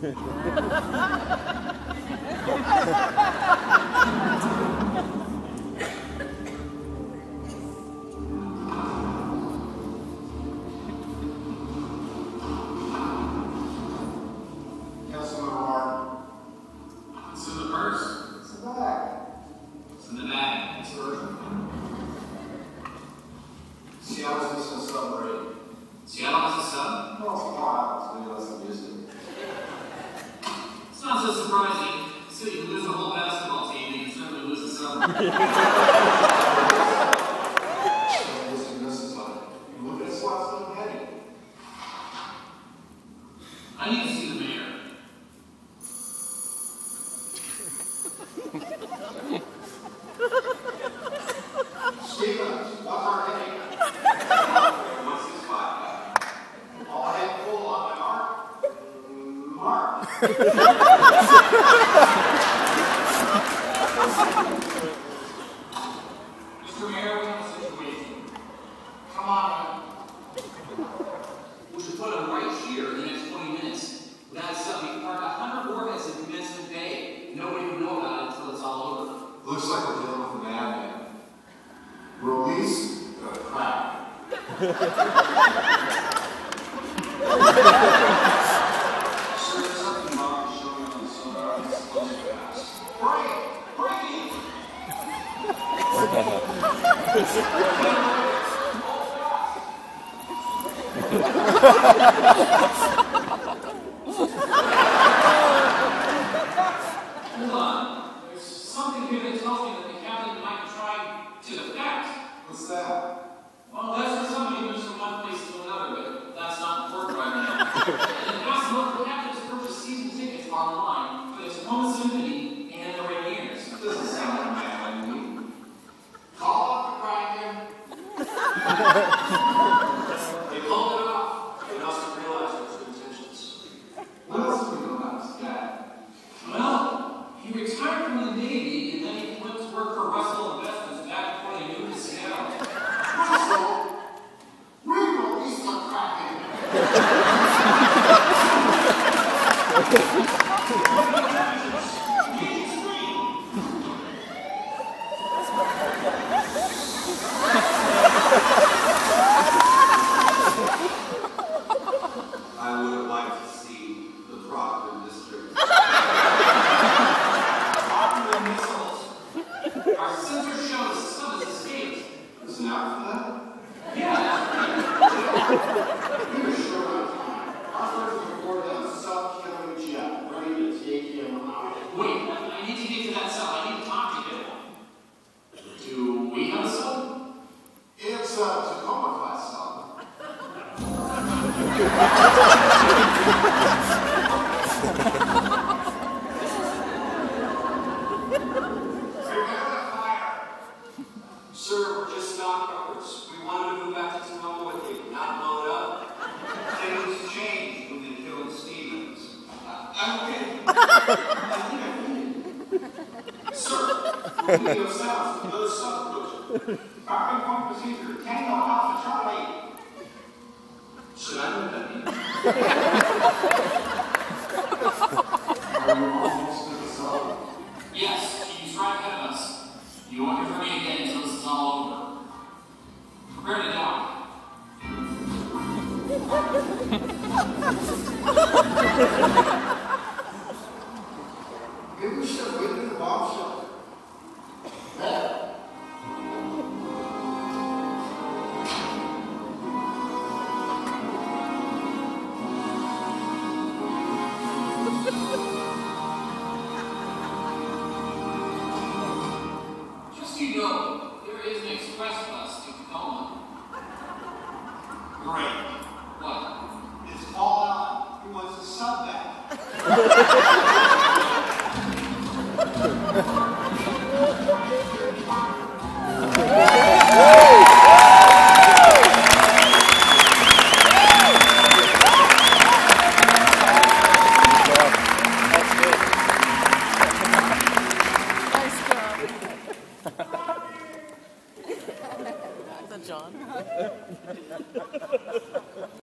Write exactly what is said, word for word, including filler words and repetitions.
What's in the purse? It's in the bag. What's in the bag? It's urgent. Seattle's missing a submarine. Seattle has a sub? No, it's a lot. It's many less than used to. It's not so surprising. So you can lose a whole basketball team, you can certainly lose a sub. Look at slots looking heavy. I need to see the mayor. Stevens, what's our heading? one six five. All head full on my mark. Mark. Mister Mayor, we have a situation. Come on, We should put him right here in the next twenty minutes. Without a sub, we can park a hundred warheads in Commencement Bay. Nobody would know about it until it's all over. looks like we're dealing with a madman. Release the crack. Sir, there's something wrong showing up on the sonar. It's close to pass. Break! Breaking! Hold on. There's something here that tells me that the captain might be trying to defect. What's that? Well, that's for somebody who moves from one place to another, but that's not important right now. In the past month, the captain's purchased season tickets online for the Tacoma Symphony and the Rainiers. Doesn't sound like a man to me. Call up the Kraken. They pulled it off. They must have realized its intentions. What else do we know about this guy? Well, he retired from the Navy and then he went to work for Russell Investments back before they moved to Seattle. Russell, re-release the Kraken. I would have liked to see the Proctor District. Popular missiles. Our sensor shows the sun has escaped. Is an out for that? Yeah, We were short on time. Our first report on a self-killing jet ready to take him out. wait, I need to get to that cell. I need to talk to him. Do we have a cell? It's a Tacoma class cell. Prepare to fire. Sir, we're just stockbrokers. We wanted to move back to Tacoma with you, not blow it up. Things changed when they killed Stevens. I- I'm okay. I think I need it. Sir, video sounds from those subgroups. Firing point procedure, Tango Alpha Charlie. Should I know what that means? Are you almost to the cell? Yes, he's right ahead of us. You won't hear from me again until this is all over. Prepare to dock. Maybe we should have waited in the bomb shelter. There. Just so you know, there is an express bus to Tacoma. Great. What? It's all out. He wants to sub that. Is that John?